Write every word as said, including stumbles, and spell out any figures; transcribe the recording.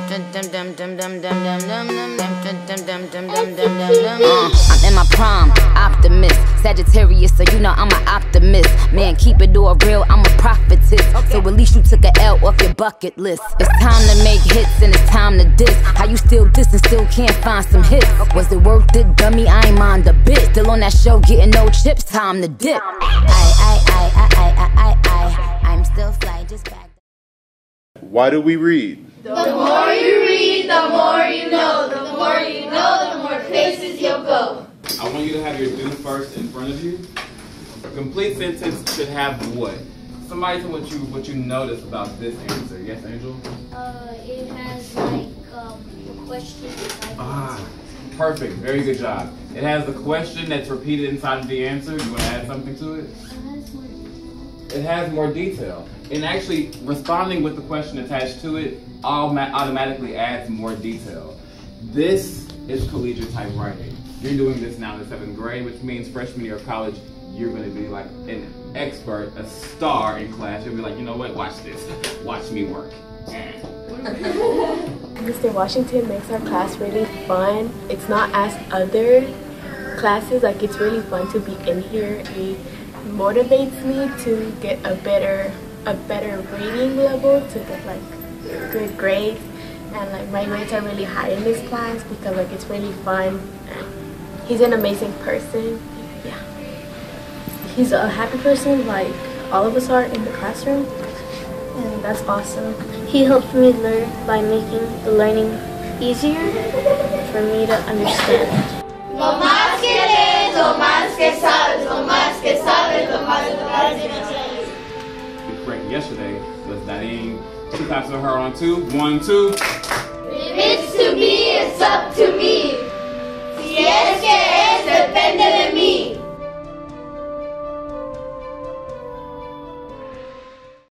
I'm in my prime, optimist, Sagittarius, so you know I'm an optimist. Man, keep it all real, I'm a prophetess. So at least you took a L off your bucket list. It's time to make hits and it's time to diss. How you still diss and still can't find some hits? Was it worth it, dummy? I ain't mind a bit. Still on that show, getting no chips, time to dip. I, I, I, I, I, I, I, I'm still fly, just back. Why do we read? The more you read, the more you know. The more you know, the more places you'll go. I want you to have your do first in front of you. A complete sentence should have what? Somebody tell what you what you noticed about this answer. Yes, Angel? Uh, it has like um, a question. Ah, perfect. Very good job. It has the question that's repeated inside of the answer. You want to add something to it? It has more detail. And actually, responding with the question attached to it automatically adds more detail. This is collegiate type writing. You're doing this now in the seventh grade, which means freshman year of college, you're going to be like an expert, a star in class. You'll be like, you know what, watch this. Watch me work. Mister Washington makes our class really fun. It's not as other classes, like it's really fun to be in here. It motivates me to get a better a better reading level, to get like good grades, and like my grades are really high in this class because like it's really fun. And he's an amazing person. Yeah, he's a happy person like all of us are in the classroom, and that's awesome. He helps me learn by making the learning easier for me to understand. Lo más que lees, lo más que sabes, lo más que sabes, lo más que sabes. Correct yesterday was Nadine. Two passes on her on two. One, two. If it's to be, it's up to